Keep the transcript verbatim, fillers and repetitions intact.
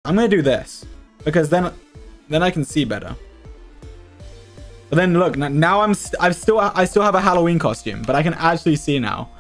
I'm gonna do this because then then I can see better. But then look, now I'm st I've still I still have a Halloween costume, but I can actually see now.